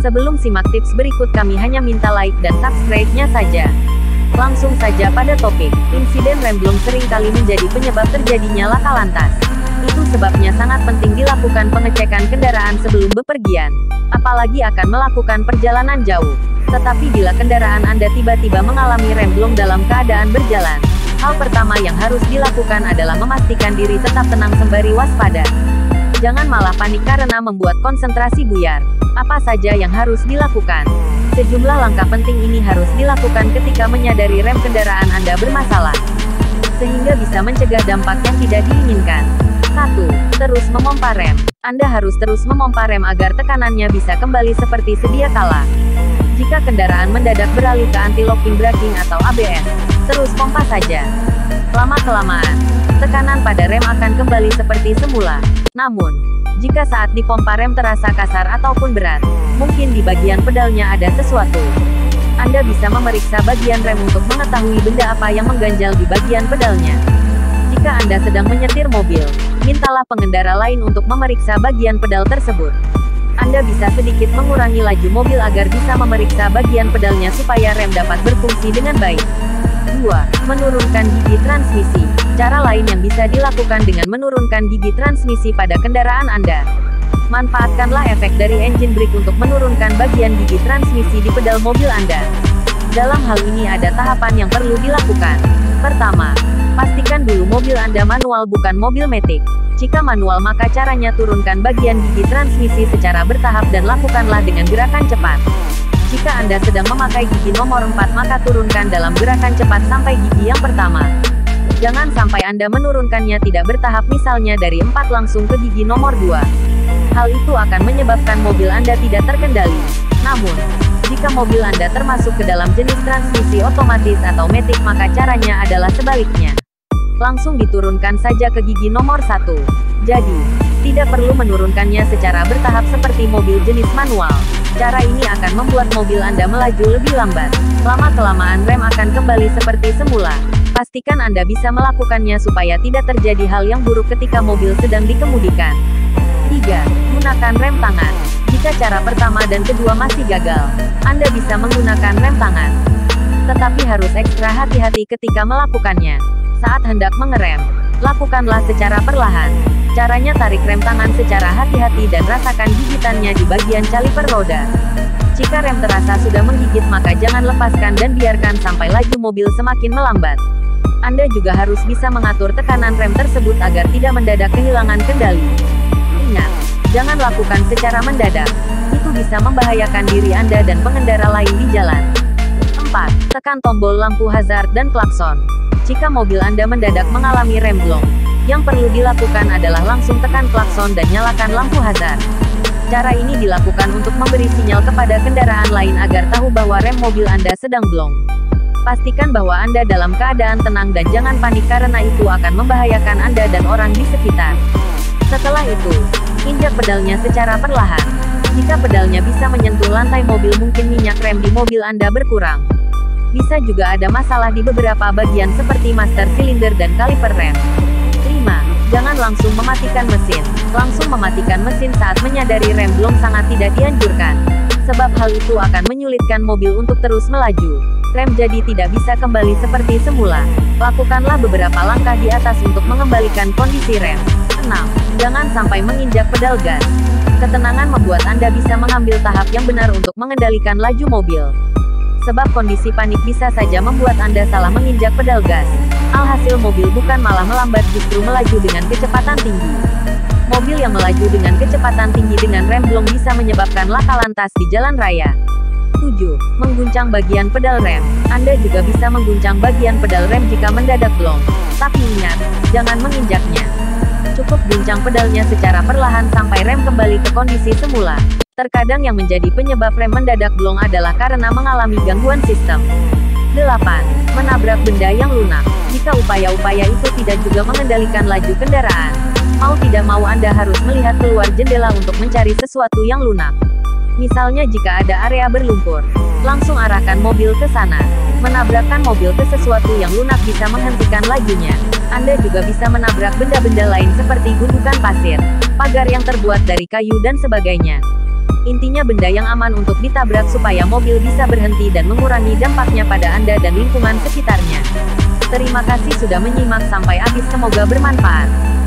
Sebelum simak tips berikut, kami hanya minta like dan subscribe-nya saja. Langsung saja pada topik. Insiden rem blong sering kali menjadi penyebab terjadinya laka lantas. Itu sebabnya sangat penting dilakukan pengecekan kendaraan sebelum bepergian. Apalagi akan melakukan perjalanan jauh. Tetapi bila kendaraan Anda tiba-tiba mengalami rem blong dalam keadaan berjalan, hal pertama yang harus dilakukan adalah memastikan diri tetap tenang sembari waspada. Jangan malah panik karena membuat konsentrasi buyar. Apa saja yang harus dilakukan? Sejumlah langkah penting ini harus dilakukan ketika menyadari rem kendaraan Anda bermasalah, sehingga bisa mencegah dampak yang tidak diinginkan. 1. Terus memompa rem. Anda harus terus memompa rem agar tekanannya bisa kembali seperti sedia kala. Jika kendaraan mendadak beralih ke anti-locking braking atau ABS, terus pompa saja. Lama-kelamaan, tekanan pada rem akan kembali seperti semula. Namun, jika saat dipompa rem terasa kasar ataupun berat, mungkin di bagian pedalnya ada sesuatu. Anda bisa memeriksa bagian rem untuk mengetahui benda apa yang mengganjal di bagian pedalnya. Jika Anda sedang menyetir mobil, mintalah pengendara lain untuk memeriksa bagian pedal tersebut. Anda bisa sedikit mengurangi laju mobil agar bisa memeriksa bagian pedalnya supaya rem dapat berfungsi dengan baik. 2. Menurunkan gigi transmisi. Cara lain yang bisa dilakukan dengan menurunkan gigi transmisi pada kendaraan Anda. Manfaatkanlah efek dari engine brake untuk menurunkan bagian gigi transmisi di pedal mobil Anda. Dalam hal ini ada tahapan yang perlu dilakukan. Pertama, pastikan dulu mobil Anda manual bukan mobil matic. Jika manual maka caranya turunkan bagian gigi transmisi secara bertahap dan lakukanlah dengan gerakan cepat. Jika Anda sedang memakai gigi nomor 4 maka turunkan dalam gerakan cepat sampai gigi yang pertama. Jangan sampai Anda menurunkannya tidak bertahap, misalnya dari 4 langsung ke gigi nomor 2. Hal itu akan menyebabkan mobil Anda tidak terkendali. Namun, jika mobil Anda termasuk ke dalam jenis transmisi otomatis atau matic maka caranya adalah sebaliknya. Langsung diturunkan saja ke gigi nomor 1. Jadi, tidak perlu menurunkannya secara bertahap seperti mobil jenis manual. Cara ini akan membuat mobil Anda melaju lebih lambat. Lama-kelamaan rem akan kembali seperti semula. Pastikan Anda bisa melakukannya supaya tidak terjadi hal yang buruk ketika mobil sedang dikemudikan. 3. Gunakan rem tangan. Jika cara pertama dan kedua masih gagal, Anda bisa menggunakan rem tangan. Tetapi harus ekstra hati-hati ketika melakukannya. Saat hendak mengerem, lakukanlah secara perlahan. Caranya tarik rem tangan secara hati-hati dan rasakan gigitannya di bagian kaliper roda. Jika rem terasa sudah menggigit maka jangan lepaskan dan biarkan sampai laju mobil semakin melambat. Anda juga harus bisa mengatur tekanan rem tersebut agar tidak mendadak kehilangan kendali. Ingat, jangan lakukan secara mendadak. Itu bisa membahayakan diri Anda dan pengendara lain di jalan. 4. Tekan tombol lampu hazard dan klakson. Jika mobil Anda mendadak mengalami rem blong, yang perlu dilakukan adalah langsung tekan klakson dan nyalakan lampu hazard. Cara ini dilakukan untuk memberi sinyal kepada kendaraan lain agar tahu bahwa rem mobil Anda sedang blong. Pastikan bahwa Anda dalam keadaan tenang dan jangan panik karena itu akan membahayakan Anda dan orang di sekitar. Setelah itu, injak pedalnya secara perlahan. Jika pedalnya bisa menyentuh lantai mobil mungkin minyak rem di mobil Anda berkurang. Bisa juga ada masalah di beberapa bagian seperti master silinder dan kaliper rem. 5. Jangan langsung mematikan mesin. Langsung mematikan mesin saat menyadari rem blong sangat tidak dianjurkan. Sebab hal itu akan menyulitkan mobil untuk terus melaju. Rem jadi tidak bisa kembali seperti semula. Lakukanlah beberapa langkah di atas untuk mengembalikan kondisi rem. 6. Jangan sampai menginjak pedal gas. Ketenangan membuat Anda bisa mengambil tahap yang benar untuk mengendalikan laju mobil. Sebab kondisi panik bisa saja membuat Anda salah menginjak pedal gas. Alhasil mobil bukan malah melambat justru melaju dengan kecepatan tinggi. Mobil yang melaju dengan kecepatan tinggi dengan rem blong bisa menyebabkan laka lantas di jalan raya. 7. Mengguncang bagian pedal rem. Anda juga bisa mengguncang bagian pedal rem jika mendadak blong. Tapi ingat, jangan menginjaknya. Cukup guncang pedalnya secara perlahan sampai rem kembali ke kondisi semula. Terkadang yang menjadi penyebab rem mendadak blong adalah karena mengalami gangguan sistem. 8. Menabrak benda yang lunak. Jika upaya-upaya itu tidak juga mengendalikan laju kendaraan, mau tidak mau Anda harus melihat keluar jendela untuk mencari sesuatu yang lunak. Misalnya jika ada area berlumpur, langsung arahkan mobil ke sana. Menabrakkan mobil ke sesuatu yang lunak bisa menghentikan lajunya. Anda juga bisa menabrak benda-benda lain seperti gundukan pasir, pagar yang terbuat dari kayu dan sebagainya. Intinya benda yang aman untuk ditabrak supaya mobil bisa berhenti dan mengurangi dampaknya pada Anda dan lingkungan sekitarnya. Terima kasih sudah menyimak sampai habis, semoga bermanfaat.